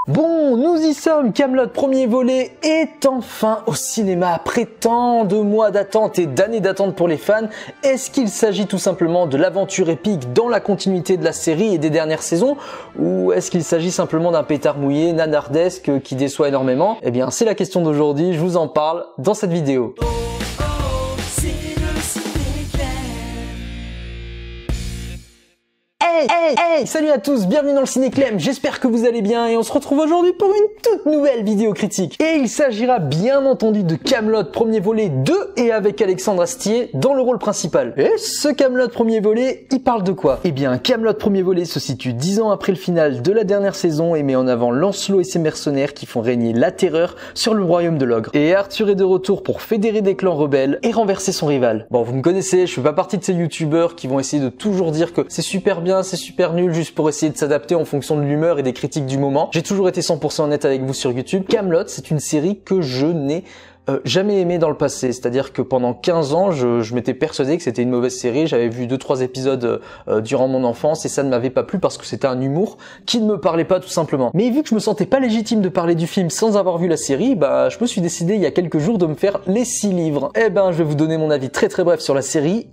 Bon, nous y sommes, Kaamelott premier volet est enfin au cinéma après tant de mois d'attente et d'années d'attente pour les fans. Est-ce qu'il s'agit tout simplement de l'aventure épique dans la continuité de la série et des dernières saisons, ou est-ce qu'il s'agit simplement d'un pétard mouillé nanardesque qui déçoit énormément? Eh bien, c'est la question d'aujourd'hui, je vous en parle dans cette vidéo. Hey, salut à tous, bienvenue dans le Ciné-Clem, j'espère que vous allez bien et on se retrouve aujourd'hui pour une toute nouvelle vidéo critique. Et il s'agira bien entendu de Kaamelott premier volet 2 et avec Alexandre Astier dans le rôle principal. Et ce Kaamelott premier volet, il parle de quoi? Eh bien, Kaamelott premier volet se situe 10 ans après le final de la dernière saison et met en avant Lancelot et ses mercenaires qui font régner la terreur sur le royaume de l'ogre. Et Arthur est de retour pour fédérer des clans rebelles et renverser son rival. Bon, vous me connaissez, je fais pas partie de ces youtubeurs qui vont essayer de toujours dire que c'est super bien, c'est super nul juste pour essayer de s'adapter en fonction de l'humeur et des critiques du moment. J'ai toujours été 100% honnête avec vous sur YouTube. Kaamelott, c'est une série que je n'ai jamais aimé dans le passé, c'est-à-dire que pendant 15 ans, je m'étais persuadé que c'était une mauvaise série, j'avais vu 2-3 épisodes durant mon enfance et ça ne m'avait pas plu parce que c'était un humour qui ne me parlait pas tout simplement. Mais vu que je me sentais pas légitime de parler du film sans avoir vu la série, bah je me suis décidé il y a quelques jours de me faire les 6 livres. Eh ben, je vais vous donner mon avis très bref sur la série.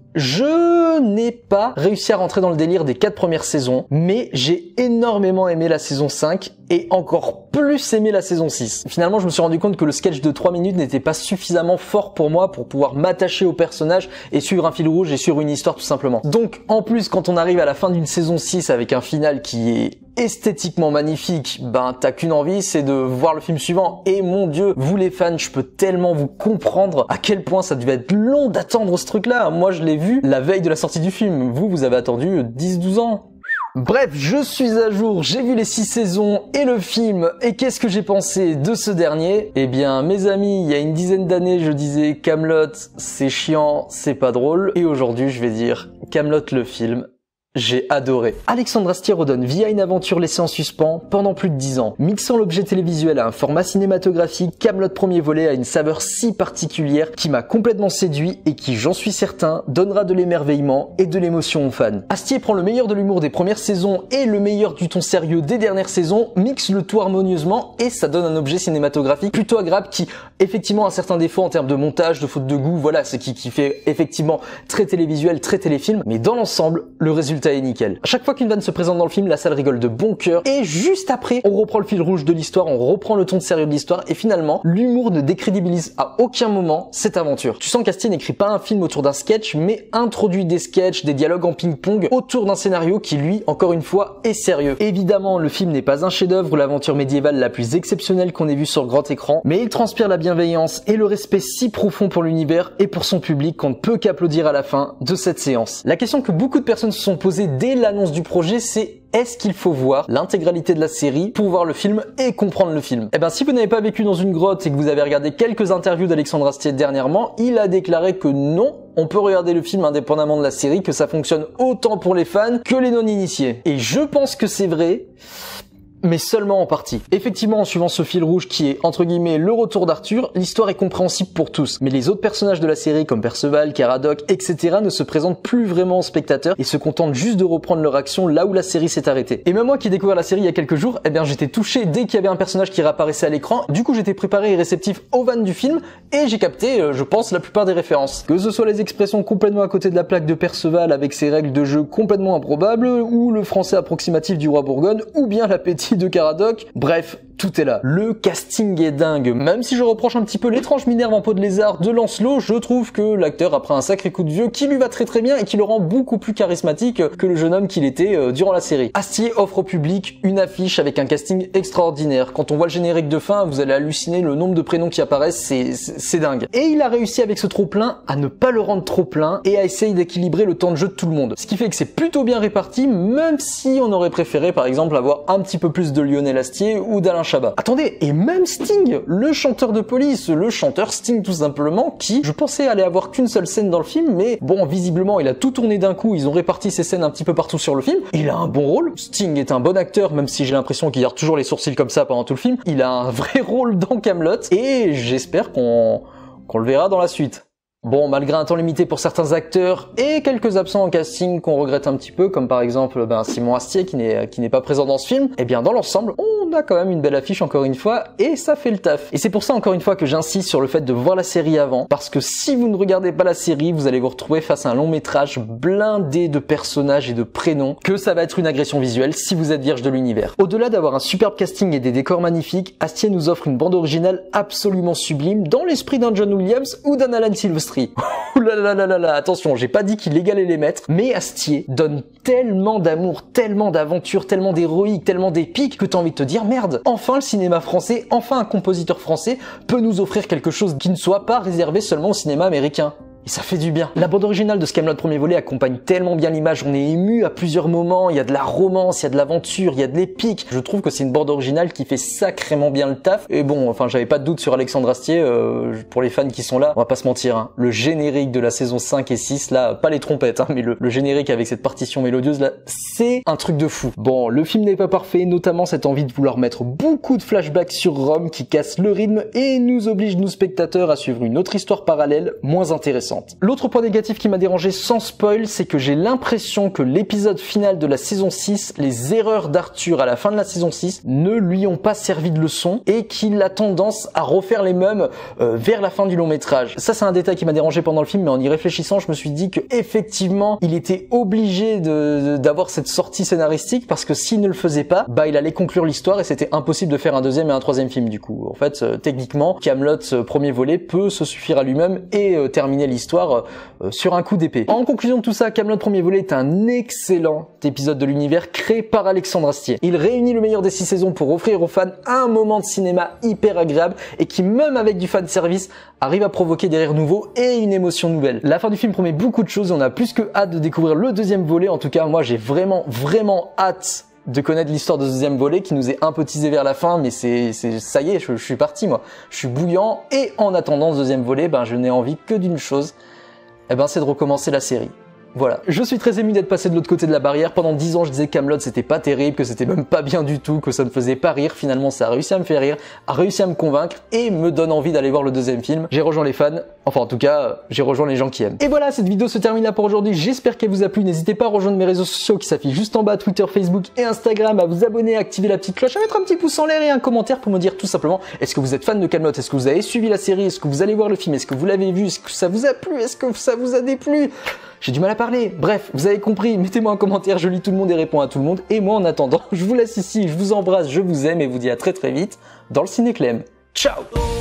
Je n'ai pas réussi à rentrer dans le délire des 4 premières saisons, mais j'ai énormément aimé la saison 5 et encore plus aimé la saison 6. Finalement, je me suis rendu compte que le sketch de 3 minutes n'était pas suffisamment fort pour moi pour pouvoir m'attacher au personnage et suivre un fil rouge et suivre une histoire tout simplement. Donc, en plus, quand on arrive à la fin d'une saison 6 avec un final qui est esthétiquement magnifique, ben t'as qu'une envie, c'est de voir le film suivant. Et mon Dieu, vous les fans, je peux tellement vous comprendre à quel point ça devait être long d'attendre ce truc-là. Moi, je l'ai vu la veille de la sortie du film. Vous avez attendu 10-12 ans. Bref, je suis à jour, j'ai vu les 6 saisons et le film, et qu'est-ce que j'ai pensé de ce dernier? Eh bien, mes amis, il y a une dizaine d'années, je disais Kaamelott, c'est chiant, c'est pas drôle, et aujourd'hui, je vais dire Kaamelott le film. J'ai adoré. Alexandre Astier redonne vie à une aventure laissée en suspens pendant plus de 10 ans. Mixant l'objet télévisuel à un format cinématographique, Kaamelott premier volet a une saveur si particulière qui m'a complètement séduit et qui, j'en suis certain, donnera de l'émerveillement et de l'émotion aux fans. Astier prend le meilleur de l'humour des premières saisons et le meilleur du ton sérieux des dernières saisons, mixe le tout harmonieusement et ça donne un objet cinématographique plutôt agréable qui, effectivement, a certains défauts en termes de montage, de faute de goût, voilà, ce qui fait effectivement très télévisuel, très téléfilm, mais dans l'ensemble, le résultat est nickel. À chaque fois qu'une vanne se présente dans le film, la salle rigole de bon cœur et juste après, on reprend le fil rouge de l'histoire, on reprend le ton de sérieux de l'histoire et finalement, l'humour ne décrédibilise à aucun moment cette aventure. Tu sens qu'Astier n'écrit pas un film autour d'un sketch, mais introduit des sketchs, des dialogues en ping-pong autour d'un scénario qui, lui, encore une fois, est sérieux. Évidemment, le film n'est pas un chef-d'œuvre ou l'aventure médiévale la plus exceptionnelle qu'on ait vue sur grand écran, mais il transpire la bienveillance et le respect si profond pour l'univers et pour son public qu'on ne peut qu'applaudir à la fin de cette séance. La question que beaucoup de personnes se sont posées dès l'annonce du projet, c'est est-ce qu'il faut voir l'intégralité de la série pour voir le film et comprendre le film? Eh ben, si vous n'avez pas vécu dans une grotte et que vous avez regardé quelques interviews d'Alexandre Astier dernièrement, il a déclaré que non, on peut regarder le film indépendamment de la série, que ça fonctionne autant pour les fans que les non-initiés. Et je pense que c'est vrai, mais seulement en partie. Effectivement, en suivant ce fil rouge qui est, entre guillemets, le retour d'Arthur, l'histoire est compréhensible pour tous. Mais les autres personnages de la série, comme Perceval, Caradoc, etc., ne se présentent plus vraiment aux spectateurs et se contentent juste de reprendre leur action là où la série s'est arrêtée. Et même moi qui ai découvert la série il y a quelques jours, eh bien, j'étais touché dès qu'il y avait un personnage qui réapparaissait à l'écran. Du coup, j'étais préparé et réceptif aux vannes du film et j'ai capté, je pense, la plupart des références. Que ce soit les expressions complètement à côté de la plaque de Perceval avec ses règles de jeu complètement improbables, ou le français approximatif du roi Bourgogne, ou bien l'appétit de Caradoc, bref, tout est là. Le casting est dingue. Même si je reproche un petit peu l'étrange Minerve en peau de lézard de Lancelot, je trouve que l'acteur a pris un sacré coup de vieux qui lui va très bien et qui le rend beaucoup plus charismatique que le jeune homme qu'il était durant la série. Astier offre au public une affiche avec un casting extraordinaire. Quand on voit le générique de fin, vous allez halluciner le nombre de prénoms qui apparaissent, c'est dingue. Et il a réussi avec ce trop plein à ne pas le rendre trop plein et à essayer d'équilibrer le temps de jeu de tout le monde. Ce qui fait que c'est plutôt bien réparti, même si on aurait préféré par exemple avoir un petit peu plus de Lionel Astier ou d'Alain Chabat. Attendez, et même Sting, le chanteur de Police, le chanteur Sting tout simplement, qui, je pensais aller avoir qu'une seule scène dans le film, mais bon, visiblement il a tout tourné d'un coup, ils ont réparti ses scènes un petit peu partout sur le film. Il a un bon rôle, Sting est un bon acteur, même si j'ai l'impression qu'il garde toujours les sourcils comme ça pendant tout le film. Il a un vrai rôle dans Kaamelott, et j'espère qu'on le verra dans la suite. Bon, malgré un temps limité pour certains acteurs et quelques absents en casting qu'on regrette un petit peu, comme par exemple Simon Astier qui n'est pas présent dans ce film, eh bien dans l'ensemble, on a quand même une belle affiche encore une fois et ça fait le taf. Et c'est pour ça encore une fois que j'insiste sur le fait de voir la série avant, parce que si vous ne regardez pas la série, vous allez vous retrouver face à un long métrage blindé de personnages et de prénoms, que ça va être une agression visuelle si vous êtes vierge de l'univers. Au-delà d'avoir un superbe casting et des décors magnifiques, Astier nous offre une bande originale absolument sublime dans l'esprit d'un John Williams ou d'un Alan Silvestri. Ouh là là là là là, attention, j'ai pas dit qu'il égalait les maîtres, mais Astier donne tellement d'amour, tellement d'aventure, tellement d'héroïque, tellement d'épique que t'as envie de te dire merde, enfin le cinéma français, enfin un compositeur français peut nous offrir quelque chose qui ne soit pas réservé seulement au cinéma américain. Et ça fait du bien. La bande originale de ce Kaamelott premier volet accompagne tellement bien l'image, on est ému à plusieurs moments, il y a de la romance, il y a de l'aventure, il y a de l'épique. Je trouve que c'est une bande originale qui fait sacrément bien le taf. Et bon, enfin j'avais pas de doute sur Alexandre Astier, pour les fans qui sont là, on va pas se mentir, hein. Le générique de la saison 5 et 6, là, pas les trompettes, hein, mais le générique avec cette partition mélodieuse là, c'est un truc de fou. Bon, le film n'est pas parfait, notamment cette envie de vouloir mettre beaucoup de flashbacks sur Rome qui casse le rythme et nous oblige nous spectateurs à suivre une autre histoire parallèle moins intéressante. L'autre point négatif qui m'a dérangé sans spoil, c'est que j'ai l'impression que l'épisode final de la saison 6, les erreurs d'Arthur à la fin de la saison 6, ne lui ont pas servi de leçon et qu'il a tendance à refaire les mêmes vers la fin du long métrage. Ça c'est un détail qui m'a dérangé pendant le film, mais en y réfléchissant, je me suis dit que effectivement, il était obligé d'avoir cette sortie scénaristique parce que s'il ne le faisait pas, bah il allait conclure l'histoire et c'était impossible de faire un deuxième et un troisième film du coup. En fait, techniquement, Kaamelott premier volet peut se suffire à lui-même et terminer l'histoire sur un coup d'épée. En conclusion de tout ça, Kaamelott premier volet est un excellent épisode de l'univers créé par Alexandre Astier. Il réunit le meilleur des 6 saisons pour offrir aux fans un moment de cinéma hyper agréable et qui, même avec du fan service, arrive à provoquer des rires nouveaux et une émotion nouvelle. La fin du film promet beaucoup de choses et on a plus que hâte de découvrir le deuxième volet. En tout cas, moi j'ai vraiment hâte de connaître l'histoire de ce deuxième volet qui nous est un peu teasé vers la fin, mais ça y est, je suis parti moi. Je suis bouillant et en attendant ce deuxième volet, je n'ai envie que d'une chose, c'est de recommencer la série. Voilà. Je suis très ému d'être passé de l'autre côté de la barrière. Pendant 10 ans, je disais que Kaamelott c'était pas terrible, que c'était même pas bien du tout, que ça ne faisait pas rire. Finalement, ça a réussi à me faire rire, a réussi à me convaincre et me donne envie d'aller voir le deuxième film. J'ai rejoint les fans. Enfin, en tout cas, j'ai rejoint les gens qui aiment. Et voilà, cette vidéo se termine là pour aujourd'hui. J'espère qu'elle vous a plu. N'hésitez pas à rejoindre mes réseaux sociaux qui s'affichent juste en bas, Twitter, Facebook et Instagram, à vous abonner, à activer la petite cloche, à mettre un petit pouce en l'air et un commentaire pour me dire tout simplement est-ce que vous êtes fan de Kaamelott, est-ce que vous avez suivi la série, est-ce que vous allez voir le film, est-ce que vous l'avez vu, est-ce que ça vous a plu, est-ce que ça vous a déplu? J'ai du mal à parler. Bref, vous avez compris, mettez-moi un commentaire, je lis tout le monde et réponds à tout le monde. Et moi, en attendant, je vous laisse ici, je vous embrasse, je vous aime et vous dis à très vite dans le Ciné Clem. Ciao!